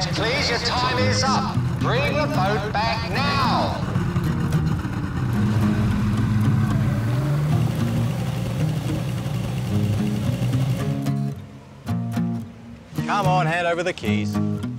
Lieutenant, please, your time is up. Bring the boat back now. Come on, hand over the keys.